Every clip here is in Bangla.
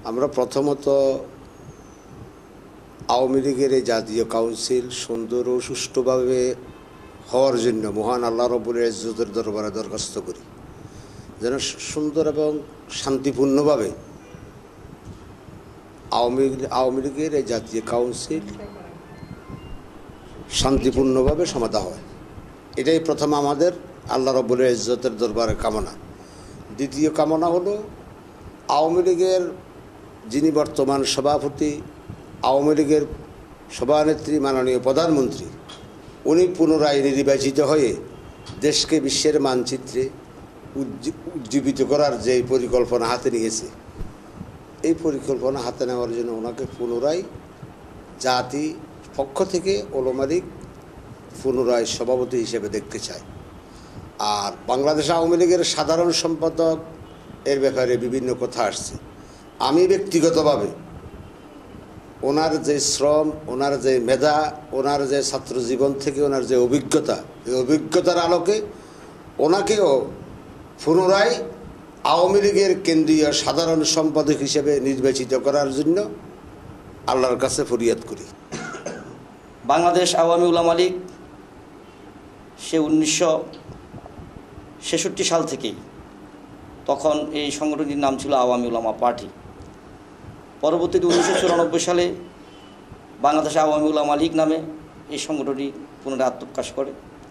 আমরা প্রথমত আওয়ামী লীগের এই জাতীয় কাউন্সিল সুন্দর ও সুষ্ঠুভাবে হওয়ার জন্য মহান আল্লাহ রব্বুল ইজ্জতের দরবারে দরখাস্ত করি যেন সুন্দর এবং শান্তিপূর্ণভাবে আওয়ামী লীগের এই জাতীয় কাউন্সিল শান্তিপূর্ণভাবে সমাধা হয়। এটাই প্রথম আমাদের আল্লাহ রব্বুল ইজ্জতের দরবারে কামনা। দ্বিতীয় কামনা হলো আওয়ামী লীগের যিনি বর্তমান সভাপতি, আওয়ামী লীগের সভানেত্রী মাননীয় প্রধানমন্ত্রী, উনি পুনরায় নির্বাচিত হয়ে দেশকে বিশ্বের মানচিত্রে উজ্জীবিত করার যে পরিকল্পনা হাতে নিয়েছে, এই পরিকল্পনা হাতে নেওয়ার জন্য ওনাকে পুনরায় জাতি পক্ষ থেকে ওলামা লীগ পুনরায় সভাপতি হিসেবে দেখতে চায়। আর বাংলাদেশ আওয়ামী লীগের সাধারণ সম্পাদক এর ব্যাপারে বিভিন্ন কথা আসছে। আমি ব্যক্তিগতভাবে ওনার যে শ্রম, ওনার যে মেধা, ওনার যে ছাত্র জীবন থেকে ওনার যে অভিজ্ঞতা, এই অভিজ্ঞতার আলোকে ওনাকেও পুনরায় আওয়ামী লীগের কেন্দ্রীয় সাধারণ সম্পাদক হিসেবে নির্বাচিত করার জন্য আল্লাহর কাছে ফরিয়াদ করি। বাংলাদেশ আওয়ামী উলামা লীগ সে 1966 সাল থেকেই, তখন এই সংগঠনটির নাম ছিল আওয়ামী উলামা পার্টি। পরবর্তীতে 1994 সালে বাংলাদেশ আওয়ামী উলামা লীগ নামে এই সংগঠনটি পুনরায় আত্মপ্রকাশ করে।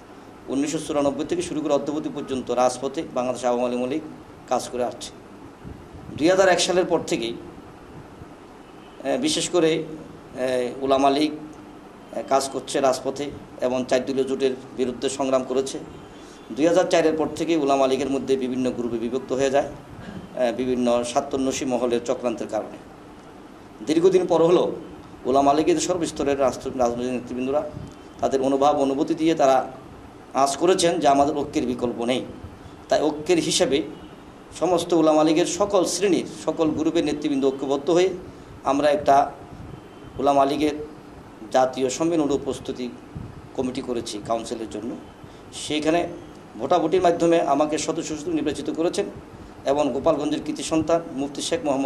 1994 থেকে শুরু করে অদ্যাবধি পর্যন্ত রাজপথে বাংলাদেশ আওয়ামী লীগ কাজ করে আসছে। 2001 সালের পর থেকেই বিশেষ করে উলামা লীগ কাজ করছে রাজপথে এবং 4 দলীয় জোটের বিরুদ্ধে সংগ্রাম করেছে। 2004-এর পর থেকে উলামা লীগের মধ্যে বিভিন্ন গ্রুপে বিভক্ত হয়ে যায় বিভিন্ন স্বার্থন্বেষী মহলের চক্রান্তের কারণে। দীর্ঘদিন পর হলো উলামা লীগের সর্বস্তরের রাজনৈতিক নেতৃবৃন্দরা তাদের অনুভূতি দিয়ে তারা আঁচ করেছেন যে আমাদের ঐক্যের বিকল্প নেই। তাই ঐক্যের হিসেবে সমস্ত উলামা লীগের সকল শ্রেণীর সকল গ্রুপের নেতৃবৃন্দ ঐক্যবদ্ধ হয়ে আমরা একটা উলামা লীগের জাতীয় সম্মেলন ও প্রস্তুতি কমিটি করেছি কাউন্সিলের জন্য। সেইখানে ভোটাভুটির মাধ্যমে আমাকে সদস্য নির্বাচিত করেছেন এবং গোপালগঞ্জের কৃতি সন্তান মুফতি শেখ মোহাম্মদ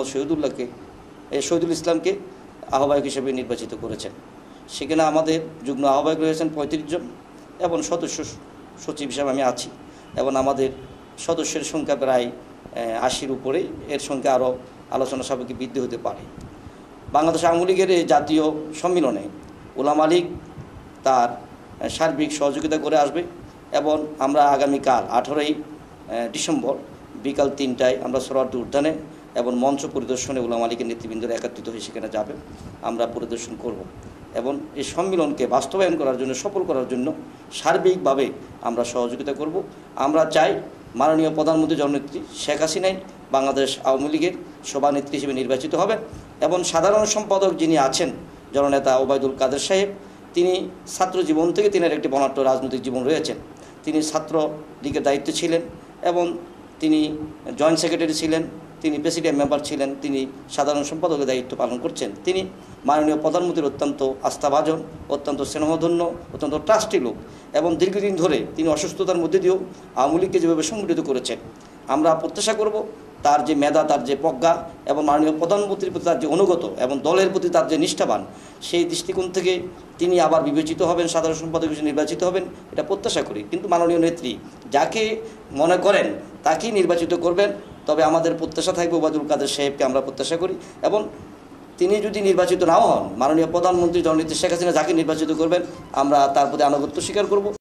শহীদুল ইসলামকে আহ্বায়ক হিসেবে নির্বাচিত করেছেন। সেখানে আমাদের যুগ্ম আহ্বায়ক রয়েছেন 35 জন এবং সদস্য সচিব হিসাবে আমি আছি এবং আমাদের সদস্যের সংখ্যা প্রায় 80-র উপরেই। এর সংখ্যা আরও আলোচনা সাপেক্ষে বৃদ্ধি হতে পারে। বাংলাদেশ আওয়ামী লীগের এই জাতীয় সম্মেলনে উলামা লীগ তার সার্বিক সহযোগিতা করে আসবে এবং আমরা আগামীকাল 18ই ডিসেম্বর বিকাল 3টায় আমরা সোহরাওয়ার্দী উদ্যানে এবং মঞ্চ পরিদর্শনে উলামা লীগের নেতৃবৃন্দরা একত্রিত হয়ে সেখানে যাবে, আমরা পরিদর্শন করব এবং এই সম্মেলনকে বাস্তবায়ন করার জন্য, সফল করার জন্য সার্বিকভাবে আমরা সহযোগিতা করব। আমরা চাই মাননীয় প্রধানমন্ত্রী জননেত্রী শেখ হাসিনাই বাংলাদেশ আওয়ামী লীগের সভানেত্রী হিসেবে নির্বাচিত হবেন এবং সাধারণ সম্পাদক যিনি আছেন জননেতা ওবায়দুল কাদের সাহেব, তিনি ছাত্র জীবন থেকে তিনার একটি বর্ণাঢ্য রাজনৈতিক জীবন রয়েছেন। তিনি ছাত্র লীগের দায়িত্বে ছিলেন এবং তিনি জয়েন্ট সেক্রেটারি ছিলেন, তিনি প্রেসিডেন্ট মেম্বার ছিলেন, তিনি সাধারণ সম্পাদকের দায়িত্ব পালন করছেন। তিনি মাননীয় প্রধানমন্ত্রীর অত্যন্ত আস্থাভাজন, অত্যন্ত স্নেহধন্য, অত্যন্ত ট্রাস্টি লোক এবং দীর্ঘদিন ধরে তিনি অসুস্থতার মধ্যে দিয়েও আওয়ামী লীগকে যেভাবে সংগঠিত করেছেন, আমরা প্রত্যাশা করব তার যে মেধা, তার যে প্রজ্ঞা এবং মাননীয় প্রধানমন্ত্রীর প্রতি তার যে অনুগত এবং দলের প্রতি তার যে নিষ্ঠাবান, সেই দৃষ্টিকোণ থেকে তিনি আবার বিবেচিত হবেন, সাধারণ সম্পাদক হিসেবে নির্বাচিত হবেন, এটা প্রত্যাশা করি। কিন্তু মাননীয় নেত্রী যাকে মনে করেন তাকেই নির্বাচিত করবেন। তবে আমাদের প্রত্যাশা থাকবে ওবায়দুল কাদের সাহেবকে আমরা প্রত্যাশা করি এবং তিনি যদি নির্বাচিত নাও হন, মাননীয় প্রধানমন্ত্রী জননেত্রী শেখ হাসিনা যাকে নির্বাচিত করবেন আমরা তার প্রতি আনুগত্য স্বীকার করব।